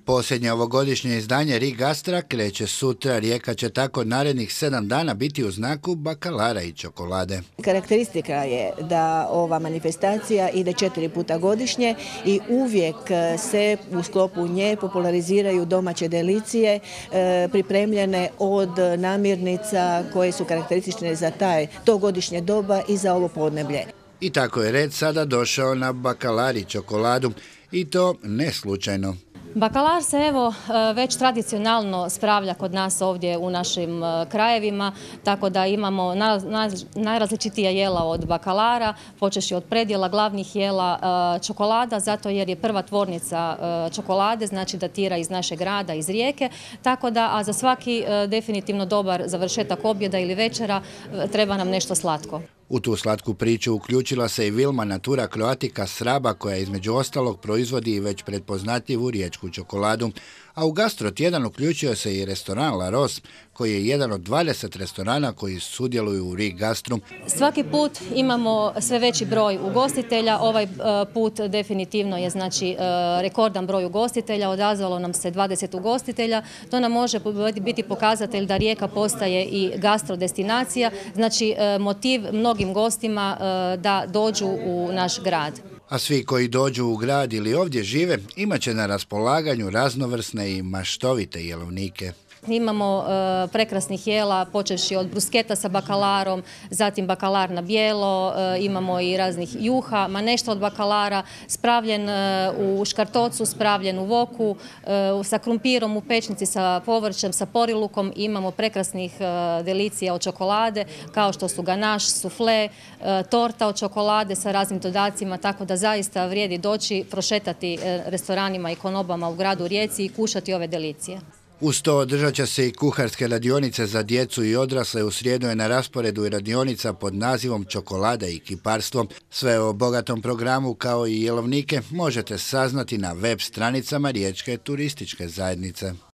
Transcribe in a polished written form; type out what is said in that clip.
Posljednje ovogodišnje izdanje Rik Gastra kreće sutra. Rijeka će tako narednih 7 dana biti u znaku bakalara i čokolade. Karakteristika je da ova manifestacija ide 4 puta godišnje i uvijek se u sklopu nje populariziraju domaće delicije pripremljene od namirnica koje su karakteristične za to godišnje doba i za ovo podneblje. I tako je red sada došao na bakalar i čokoladu i to ne slučajno. Bakalar se već tradicionalno spravlja kod nas ovdje u našim krajevima, tako da imamo najrazličitija jela od bakalara, počevši od predjela glavnih jela čokolada, zato jer je prva tvornica čokolade, znači datira iz našeg grada, iz Rijeke, tako da, a za svaki definitivno dobar završetak objeda ili večera treba nam nešto slatko. U tu slatku priču uključila se i Vilma Natura Croatica s Raba, koja između ostalog proizvodi i već prepoznatljivu riječku čokoladu. A u Gastro tjedan uključio se i restoran La Rose, koji je jedan od 20 restorana koji sudjeluju u Rik Gastru. Svaki put imamo sve veći broj ugostitelja, ovaj put definitivno je znači rekordan broj ugostitelja, odazvalo nam se 20 ugostitelja, to nam može biti pokazatelj da Rijeka postaje i gastro destinacija, znači motiv mnogim gostima da dođu u naš grad. A svi koji dođu u grad ili ovdje žive imat će na raspolaganju raznovrsne i maštovite jelovnike. Imamo prekrasnih jela, počevši od brusketa sa bakalarom, zatim bakalar na bijelo, imamo i raznih juha, ma nešto od bakalara, spravljen u škartocu, spravljen u voku, sa krumpirom u pečnici, sa povrćem, sa porilukom. Imamo prekrasnih delicija od čokolade, kao što su ganaš, sufle, torta od čokolade sa raznim dodacima, tako da zaista vrijedi doći, prošetati restoranima i konobama u gradu Rijeci i kušati ove delicije. Uz to održat će se i kuharske radionice za djecu i odrasle. U srijedu je na rasporedu i radionica pod nazivom Čokolada i kiparstvo. Sve o bogatom programu kao i jelovnike možete saznati na web stranicama Riječke turističke zajednice.